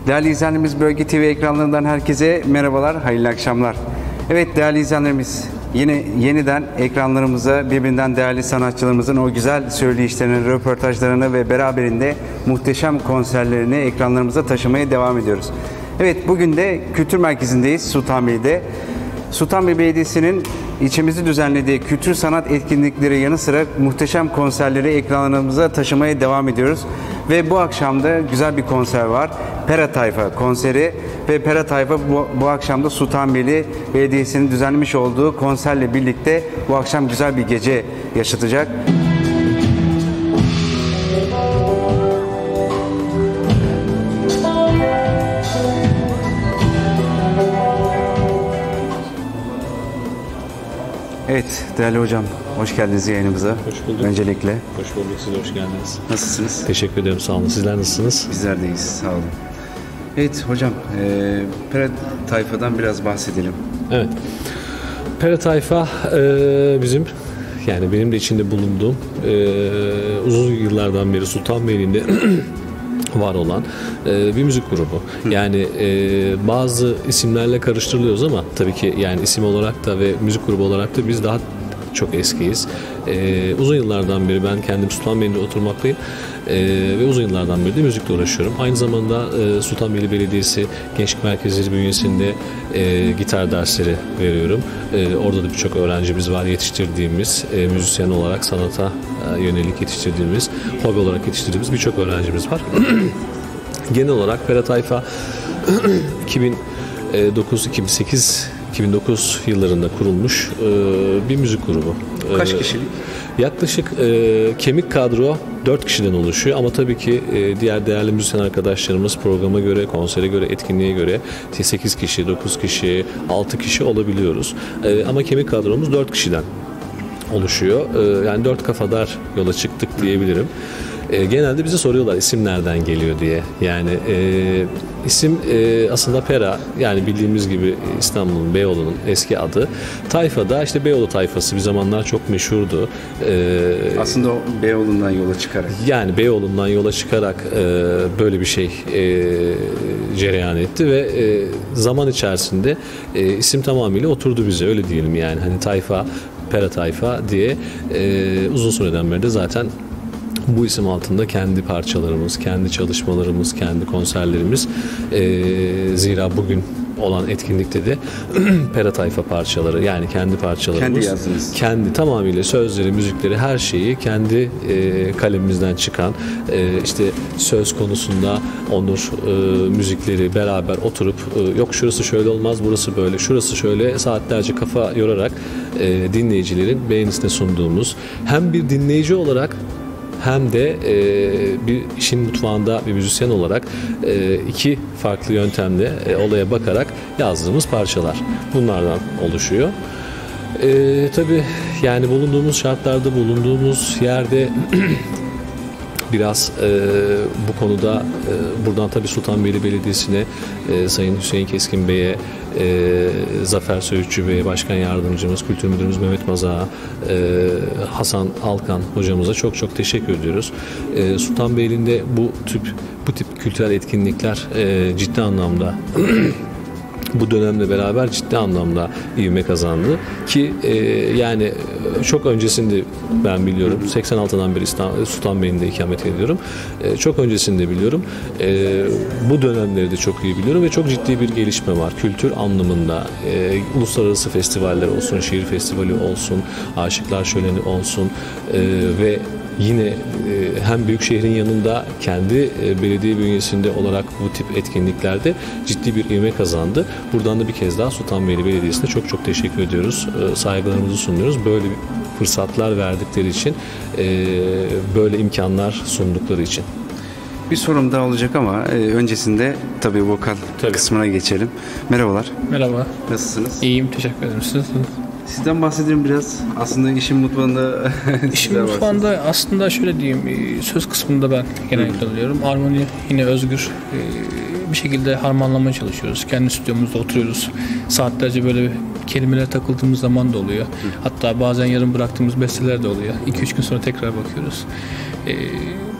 Değerli izleyenlerimiz, Bölge TV ekranlarından herkese merhabalar, hayırlı akşamlar. Evet değerli izleyenlerimiz, yeniden ekranlarımıza birbirinden değerli sanatçılarımızın o güzel söyleyişlerini, röportajlarını ve beraberinde muhteşem konserlerini ekranlarımıza taşımaya devam ediyoruz. Evet, bugün de Kültür Merkezi'ndeyiz, Sultanbeyli'de. Sultanbeyli Belediyesi'nin ilçemizi düzenlediği kültür sanat etkinlikleri yanı sıra muhteşem konserleri ekranlarımıza taşımaya devam ediyoruz. Ve bu akşam da güzel bir konser var. Pera Tayfa konseri ve Pera Tayfa bu akşam da Sultanbeyli Belediyesi'nin düzenlemiş olduğu konserle birlikte bu akşam güzel bir gece yaşatacak. Evet değerli hocam, hoş geldiniz yayınımıza. Hoş bulduk. Öncelikle. Hoş bulduk, siz de hoş geldiniz. Nasılsınız? Teşekkür ederim, sağ olun. Sizler nasılsınız? Bizler deyiz, sağ olun. Evet hocam, Pera Tayfa'dan biraz bahsedelim. Evet. Pera Tayfa bizim, yani benim de içinde bulunduğum uzun yıllardan beri Sultanbeyli'nde var olan bir müzik grubu. Yani bazı isimlerle karıştırılıyoruz ama tabii ki yani isim olarak da ve müzik grubu olarak da biz daha çok eskiyiz. Uzun yıllardan beri ben kendim Sultanbeyli'de oturmaktayım ve uzun yıllardan beri de müzikle uğraşıyorum. Aynı zamanda Sultanbeyli Belediyesi Gençlik Merkezleri bünyesinde gitar dersleri veriyorum. Orada da birçok öğrencimiz var, yetiştirdiğimiz, müzisyen olarak sanata yönelik yetiştirdiğimiz, hobi olarak yetiştirdiğimiz birçok öğrencimiz var. Genel olarak Pera Tayfa 2009 yıllarında kurulmuş bir müzik grubu. Kaç kişilik? Yaklaşık kemik kadro 4 kişiden oluşuyor ama tabii ki diğer değerli müzisyen arkadaşlarımız programa göre, konsere göre, etkinliğe göre 8 kişi, 9 kişi, 6 kişi olabiliyoruz. Ama kemik kadromuz 4 kişiden oluşuyor. Yani 4 kafadar yola çıktık diyebilirim. Genelde bize soruyorlar isim nereden geliyor diye. Yani isim aslında Pera, yani bildiğimiz gibi İstanbul'un, Beyoğlu'nun eski adı. Tayfa da işte Beyoğlu tayfası bir zamanlar çok meşhurdu. Aslında o Beyoğlu'ndan yola çıkarak. Yani Beyoğlu'ndan yola çıkarak böyle bir şey cereyan etti ve zaman içerisinde isim tamamıyla oturdu bize, öyle diyelim yani. Hani Tayfa, Pera Tayfa diye uzun süreden beri de zaten bu isim altında kendi parçalarımız, kendi çalışmalarımız, kendi konserlerimiz, zira bugün olan etkinlikte de Pera Tayfa parçaları, yani kendi parçalarımız. Kendi yazdınız. Kendi tamamıyla sözleri, müzikleri, her şeyi kendi kalemimizden çıkan, işte söz konusunda Onur müzikleri beraber oturup yok şurası şöyle olmaz, burası böyle, şurası şöyle saatlerce kafa yorarak dinleyicilerin beğenisine sunduğumuz, hem bir dinleyici olarak hem de bir işin mutfağında bir müzisyen olarak iki farklı yöntemle olaya bakarak yazdığımız parçalar bunlardan oluşuyor. Tabii yani bulunduğumuz şartlarda, bulunduğumuz yerde biraz bu konuda buradan tabii Sultanbeyli Belediyesi'ne, Sayın Hüseyin Keskin Bey'e, Zafer Söğütçü Bey'e, Başkan Yardımcımız, Kültür Müdürümüz Mehmet Mazak'a, Hasan Alkan hocamıza çok çok teşekkür ediyoruz. Sultanbeyli'nde bu tip kültürel etkinlikler ciddi anlamda bu dönemle beraber ciddi anlamda ivme kazandı ki yani çok öncesinde ben biliyorum, 86'dan beri Sultanbeyli'nde ikamet ediyorum. Çok öncesinde biliyorum. Bu dönemleri de çok iyi biliyorum ve çok ciddi bir gelişme var. Kültür anlamında uluslararası festivaller olsun, şiir festivali olsun, Aşıklar Şöleni olsun ve yine hem büyükşehirin yanında kendi belediye bünyesinde olarak bu tip etkinliklerde ciddi bir ivme kazandı. Buradan da bir kez daha Sultanbeyli Belediyesi'ne çok çok teşekkür ediyoruz. Saygılarımızı sunuyoruz. Böyle fırsatlar verdikleri için, böyle imkanlar sundukları için. Bir sorum daha olacak ama öncesinde tabii vokal kısmına geçelim. Merhabalar. Merhaba. Nasılsınız? İyiyim, teşekkür ederim. Siz nasılsınız? Sizden bahsedelim biraz. Aslında işin mutfağında... İşin mutfağında aslında şöyle diyeyim, söz kısmında ben genellikle oluyorum. Armoni yine özgür. Bir şekilde harmanlamaya çalışıyoruz. Kendi stüdyomuzda oturuyoruz. Saatlerce böyle kelimelere takıldığımız zaman da oluyor. Hatta bazen yarım bıraktığımız besteler de oluyor. 2-3 gün sonra tekrar bakıyoruz.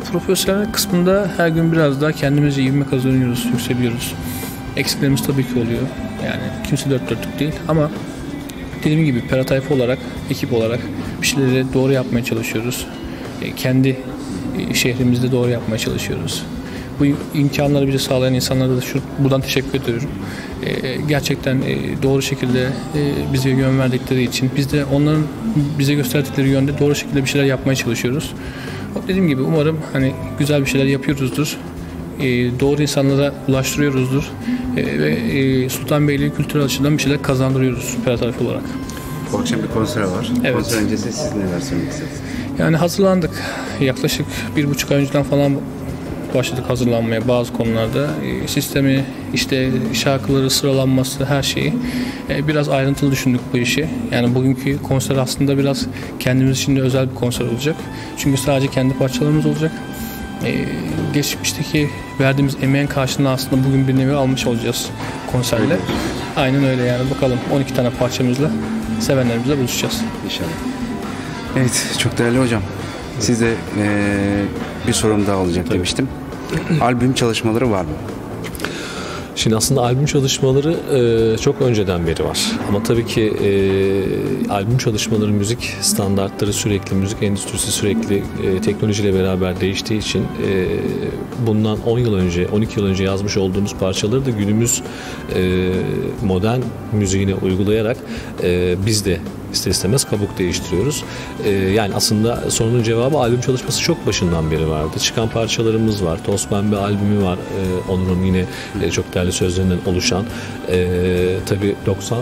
Profesyonel kısmında her gün biraz daha kendimize ivme kazanıyoruz, yükseliyoruz. Eksiklerimiz tabii ki oluyor. Yani kimse dört dörtlük değil ama dediğim gibi Pera Tayfa olarak, ekip olarak bir şeyleri doğru yapmaya çalışıyoruz. Kendi şehrimizde doğru yapmaya çalışıyoruz. Bu imkanları bize sağlayan insanlara da buradan teşekkür ediyorum. Gerçekten doğru şekilde bize yön verdikleri için biz de onların bize gösterdikleri yönde doğru şekilde bir şeyler yapmaya çalışıyoruz. Dediğim gibi umarım hani güzel bir şeyler yapıyoruzdur. Doğru insanlara ulaştırıyoruzdur. Ve Sultanbeyli kültürel açıdan bir şeyler kazandırıyoruz Pera Tayfa olarak. Bu akşam bir konser var. Evet. Konser öncesi siz neler söylemek istersiniz? Yani hazırlandık. Yaklaşık 1,5 ay önceden falan başladık hazırlanmaya bazı konularda. Sistemi, işte şarkıları sıralanması, her şeyi biraz ayrıntılı düşündük bu işi. Yani bugünkü konser aslında biraz kendimiz için de özel bir konser olacak. Çünkü sadece kendi parçalarımız olacak. Geçmişteki verdiğimiz emeğin karşılığını aslında bugün bir nevi almış olacağız konserle. Aynen öyle yani. Bakalım 12 tane parçamızla sevenlerimizle buluşacağız. İnşallah. Evet, çok değerli hocam. Size bir sorum daha olacak demiştim. Albüm çalışmaları var mı? Şimdi aslında albüm çalışmaları çok önceden beri var. Ama tabii ki albüm çalışmaları, müzik standartları sürekli, müzik endüstrisi sürekli teknolojiyle beraber değiştiği için bundan 10 yıl önce, 12 yıl önce yazmış olduğumuz parçaları da günümüz modern müziğine uygulayarak biz de ister istemez kabuk değiştiriyoruz. Yani aslında sorunun cevabı albüm çalışması çok başından beri vardı. Çıkan parçalarımız var. Toz Pembe albümü var. Onur'un yine çok değerli sözlerinden oluşan. Tabii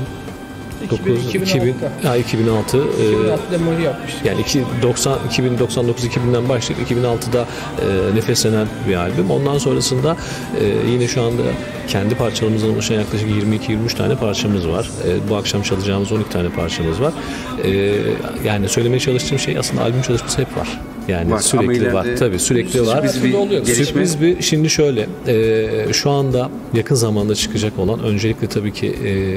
2006 demoyu yapmıştık. yani 2099-2000'den başlayıp 2006'da nefeslenen bir albüm. Ondan sonrasında yine şu anda kendi parçalarımızdan oluşan yaklaşık 22-23 tane parçamız var. Bu akşam çalacağımız 12 tane parçamız var. Yani söylemeye çalıştığım şey aslında albüm çalışması hep var. Yani var, sürekli var. Tabii sürekli var. Sürpriz bir şimdi şöyle şu anda yakın zamanda çıkacak olan öncelikle tabii ki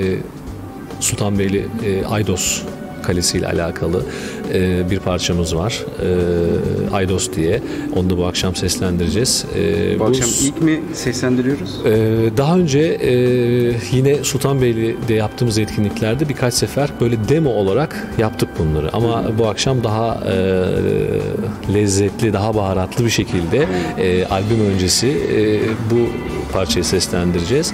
Sultanbeyli Aydos Kalesi ile alakalı bir parçamız var. Aydos diye. Onu da bu akşam seslendireceğiz. Bu akşam ilk mi seslendiriyoruz? Daha önce yine Sultanbeyli'de yaptığımız etkinliklerde birkaç sefer böyle demo olarak yaptık bunları. Ama bu akşam daha lezzetli, daha baharatlı bir şekilde albüm öncesi bu parçayı seslendireceğiz.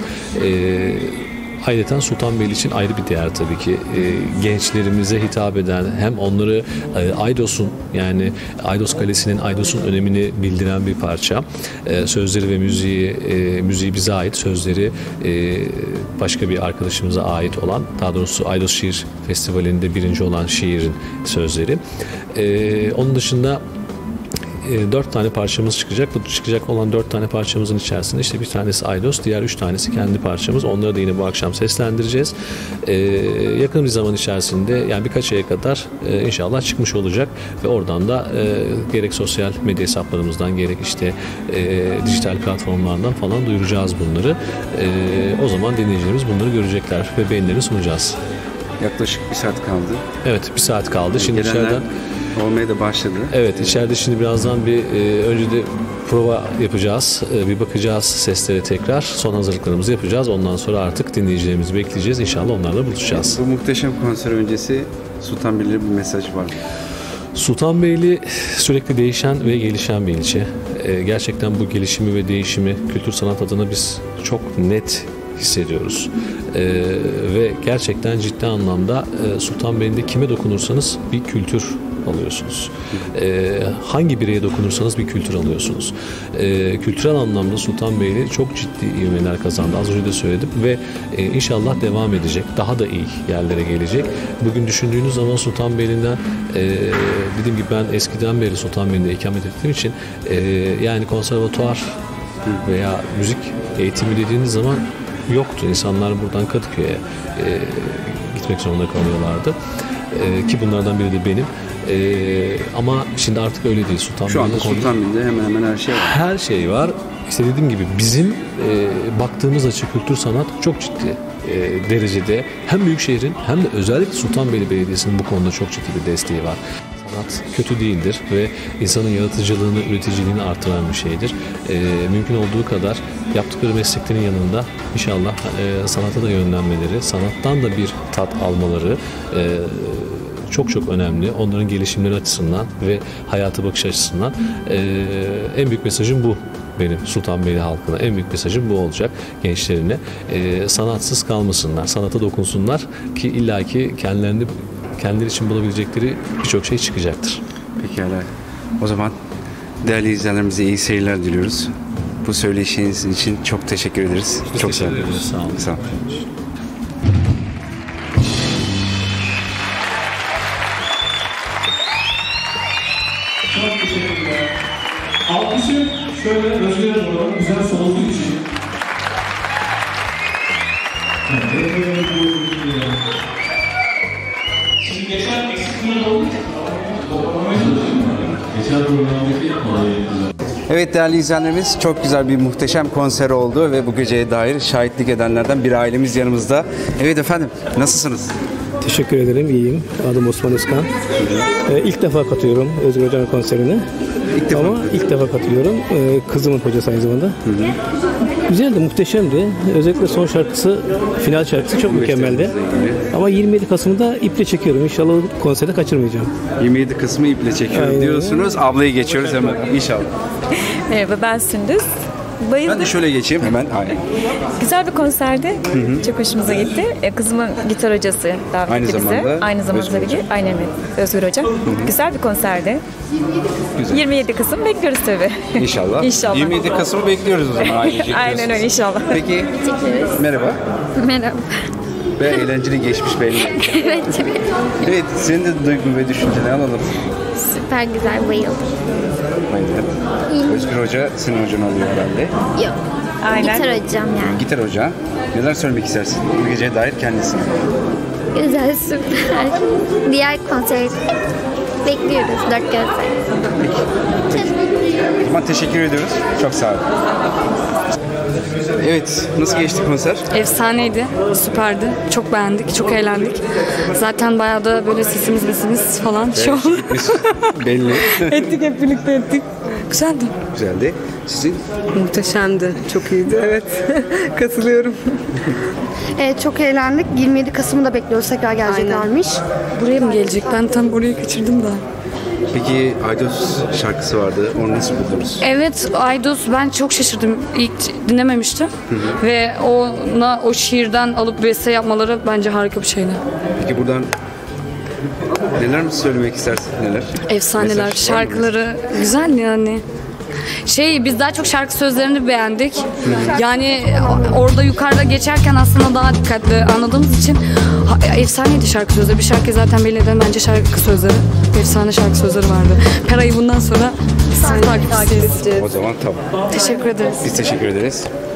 Ayrıca Sultanbeyli için ayrı bir değer tabii ki. Gençlerimize hitap eden, hem onları Aydos'un, yani Aydos Kalesi'nin, Aydos'un önemini bildiren bir parça. Sözleri ve müziği bize ait, sözleri başka bir arkadaşımıza ait olan, daha doğrusu Aydos Şiir Festivali'nde birinci olan şiirin sözleri. Onun dışında 4 tane parçamız çıkacak. Bu çıkacak olan 4 tane parçamızın içerisinde işte bir tanesi Aydos, diğer 3 tanesi kendi parçamız. Onları da yine bu akşam seslendireceğiz. Yakın bir zaman içerisinde, yani birkaç aya kadar inşallah çıkmış olacak ve oradan da gerek sosyal medya hesaplarımızdan gerek işte dijital platformlardan falan duyuracağız bunları. O zaman dinleyicilerimiz bunları görecekler ve beğenilerini sunacağız. Yaklaşık 1 saat kaldı. Evet, 1 saat kaldı. Şimdi içeriden olmaya da başladı. Evet, içeride şimdi birazdan önce de prova yapacağız. Bir bakacağız seslere tekrar. Son hazırlıklarımızı yapacağız. Ondan sonra artık dinleyicilerimizi bekleyeceğiz. İnşallah onlarla buluşacağız. Bu muhteşem konser öncesi Sultanbeyli'ye bir mesaj var mı? Sultanbeyli sürekli değişen ve gelişen bir ilçe. Gerçekten bu gelişimi ve değişimi kültür sanat adına biz çok net hissediyoruz. Ve gerçekten ciddi anlamda Sultanbeyli'nde kime dokunursanız bir kültür alıyorsunuz. Hangi bireye dokunursanız bir kültür alıyorsunuz. Kültürel anlamda Sultanbeyli çok ciddi ivmeler kazandı. Az önce de söyledim ve inşallah devam edecek. Daha da iyi yerlere gelecek. Bugün düşündüğünüz zaman Sultanbeyli'nden dediğim gibi ben eskiden beri Sultanbeyli'de ikamet ettiğim için yani konservatuar veya müzik eğitimi dediğiniz zaman yoktu. İnsanlar buradan Kadıköy'e gitmek zorunda kalıyorlardı. Ki bunlardan biri de benim. Ama şimdi artık öyle değil. Şu anda Sultanbeyli'de hemen hemen her şey var. Her şey var. İşte dediğim gibi bizim baktığımız açı kültür sanat çok ciddi derecede hem Büyükşehir'in hem de özellikle Sultanbeyli Belediyesi'nin bu konuda çok ciddi bir desteği var. Sanat kötü değildir ve insanın yaratıcılığını, üreticiliğini artıran bir şeydir. Mümkün olduğu kadar yaptıkları mesleklerin yanında inşallah sanata da yönlenmeleri, sanattan da bir tat almaları çok çok önemli. Onların gelişimleri açısından ve hayata bakış açısından en büyük mesajım bu. Benim Sultanbeyli halkına en büyük mesajım bu olacak, gençlerine. Sanatsız kalmasınlar, sanata dokunsunlar ki illaki kendileri için bulabilecekleri birçok şey çıkacaktır. Pekala. O zaman değerli izleyenlerimize iyi seyirler diliyoruz. Bu söyleşiniz için çok teşekkür ederiz. Biz çok teşekkür ederiz. Sağ olun. Sağ olun. Çok teşekkürler. Alkışı şöyle Özgür'e doğru güzel soluduğu için. Şimdi geçen eksikliğine oldu. Geçen programdaki yapmaları. Evet değerli izleyenlerimiz, çok güzel bir muhteşem konser oldu ve bu geceye dair şahitlik edenlerden bir ailemiz yanımızda. Evet efendim, nasılsınız? Teşekkür ederim, iyiyim. Adım Osman Özkan. İlk defa katıyorum Özgür Hoca'nın konserine. İlk defa katılıyorum. Kızımın hocası aynı zamanda. Güzeldi, muhteşemdi. Özellikle son şarkısı, final şarkısı çok mükemmeldi. Ama 27 Kasım'da iple çekiyorum. İnşallah konserde kaçırmayacağım. 27 kısmı iple çekiyor Aynen. diyorsunuz. Ablayı geçiyoruz hemen inşallah. Merhaba, ben Sündüz. Bayıldım. Ben de şöyle geçeyim hemen. Aynen. Güzel bir konserdi. Çok hoşumuza gitti. Kızımın gitar hocası davet Aynı etti bize. zamanda Aynı zamanda Özgür tabii ki. Aynen evet. Özgür Hoca. Güzel bir konserdi. Güzel. 27 Kasım bekliyoruz tabii. İnşallah. İnşallah. 27 Kasım'ı bekliyoruz o zaman ailecek. Aynen öyle inşallah. Peki merhaba. Merhaba. Ve eğlenceli geçmiş belli. Evet, Evet, senin de duygun ve düşünceni alalım. süper güzel bayıldım. Özgür Hoca senin hocan oluyor herhalde. Yok. Aynen. Gitar hocam yani. Gitar hoca. Neler söylemek istersin bu geceye dair kendisine? Güzel, süper. Diğer konser bekliyoruz. Dört gözle. O zaman teşekkür ediyoruz. Çok sağ olun. Evet, nasıl geçti konser? Efsaneydi, süperdi. Çok beğendik, çok eğlendik. Zaten bayağı da böyle sesimiz falan şey oldu. Belli. Ettik, hep birlikte ettik. Güzeldi. Güzeldi. Sizin? Muhteşemdi. Çok iyiydi. Evet. Katılıyorum. Çok eğlendik. 27 Kasım'ı da bekliyoruz. Tekrar geleceklermiş. Buraya mı gelecek? Ben tam orayı kaçırdım da. Peki Aydos şarkısı vardı. Onu nasıl buldunuz? Evet, Aydos ben çok şaşırdım. İlk dinlememiştim. Ve o şiirden alıp beste yapmaları bence harika bir şeydi. Peki buradan neler mi söylemek istersin? Neler? Efsaneler, Mesaj var mı? şarkıları güzel yani. Biz daha çok şarkı sözlerini beğendik. Yani orada yukarıda geçerken aslında daha dikkatli anladığımız için efsaneydi şarkı sözleri. Bir şarkı zaten belli eden bence şarkı sözleri. Efsane şarkı sözleri vardı. Pera'yı bundan sonra takipçisiyiz. O zaman tamam. Teşekkür ederiz. Biz teşekkür ederiz.